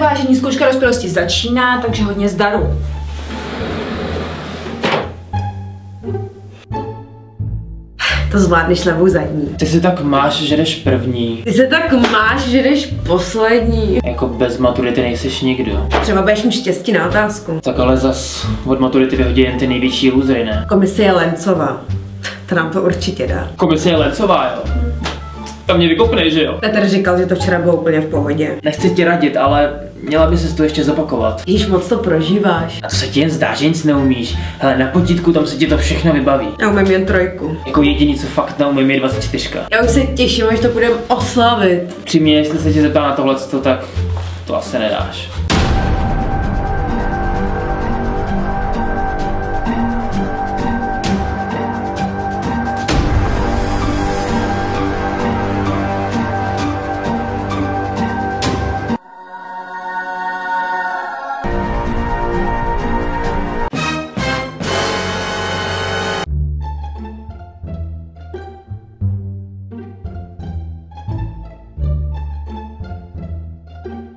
vážení, zkouška dospělosti začíná, takže hodně zdaru. To zvládneš levou zadní. Ty se tak máš, že jdeš první. Ty se tak máš, že jdeš poslední. Jako bez maturity nejseš nikdo. Třeba budeš mít štěstí na otázku. Tak ale zas od maturity vyhodí jen ty největší losery, ne? Komise je Lencová. To nám to určitě dá. Komise je Lencová, jo? Tam mě vykopnej, že jo? Petr říkal, že to včera bylo úplně v pohodě. Nechci ti radit, ale měla by ses to ještě zopakovat. Víš, moc to prožíváš. A to se ti jen zdá, že nic neumíš. Hele, na potítku tam se ti to všechno vybaví. Já umím jen 3. Jako jediný, co fakt neumím, je 24. Já už se těším, až to budeme oslavit. Přímě, jestli se tě zeptá na tohle, tak to asi nedáš.